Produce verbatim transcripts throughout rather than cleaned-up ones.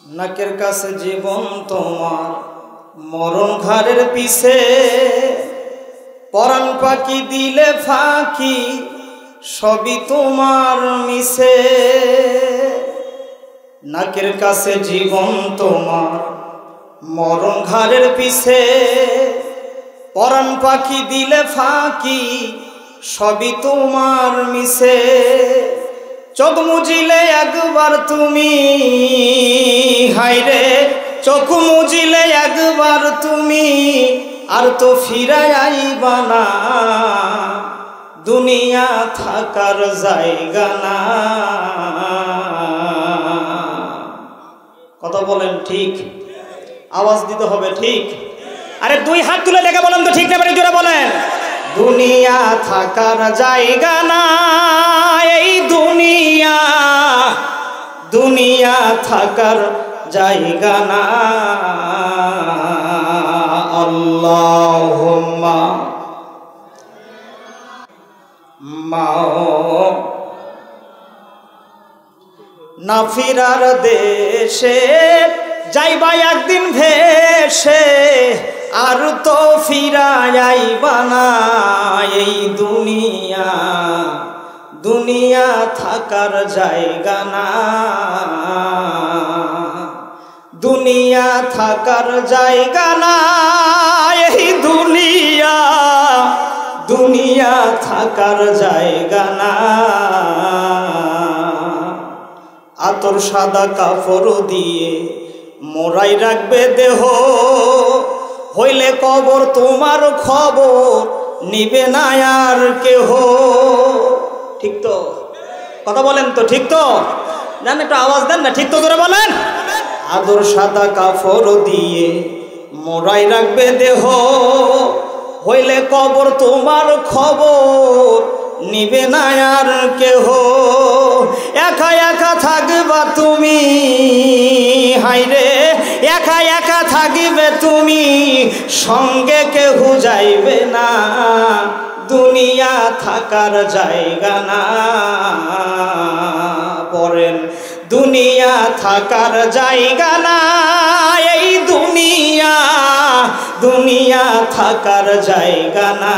নাকের কাছে জীবন তোমার মরণ ঘাড়ের পিছে পরাণ পাখি দিলে ফাঁকি সবই তোমার মিছে নাকের কাছে জীবন তোমার মরণ ঘাড়ের পিছে পরাণ পাখি দিলে ফাঁকি সবই তোমার মিছে চোখ মুজিলে একবার তুমি হায়রে চোখ মুজিলে একবার তুমি আর তো ফিরাই আইবা না দুনিয়া থাকার জায়গা না কথা বলেন ঠিক আওয়াজ দিতে হবে ঠিক আরে দুই হাত তুলে দেখে বলেন তো ঠিক না বাড়ি জোরে বলেন দুনিয়া থাকার জায়গা না এই দুনিয়া দুনিয়া থাকার জায়গা না আল্লাহুম্মা মাও না ফিরার দেশে যাইবা একদিন ভেসে আর তো ফিরাই আইবা না এই দুনিয়া দুনিয়া থাকার জায়গা না দুনিয়া থাকার জায়গা না এই দুনিয়া দুনিয়া থাকার জায়গা না আতর সাদা কাপড় দিয়ে মোড়াই রাখবে দেহ হইলে কবর তোমার খবর নিবে না আর কেহ ঠিক তো কথা বলেন তো ঠিক তো জান একটু আওয়াজ দেন না ঠিক তো করে বলেন আদর সাদা কাপড় দিয়ে মোড়াই রাখবে দেহ হইলে কবর তোমার খবর নিবে না আর কেহ একা একা থাকবা তুমি হায়রে একা একা থাকিবে তুমি সঙ্গে কেহ যাইবে না দুনিয়া থাকার জায়গা না পড়েন দুনিয়া থাকার জায়গা না এই দুনিয়া দুনিয়া থাকার জায়গা না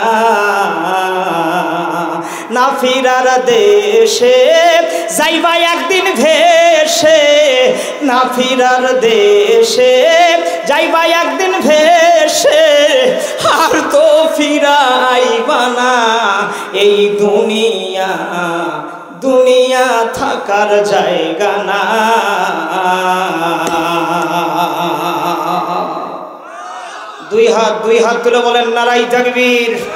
না ফিরার দেশে যাইবা একদিন ভেসে না ফিরার দেশে যাইবা একদিন ভেসে আর তো ফিরাইবা না এই দুনিয়া দুনিয়া থাকার জায়গা না দুই হাত দুই হাত তুলে বলেন নারাই তাকবীর।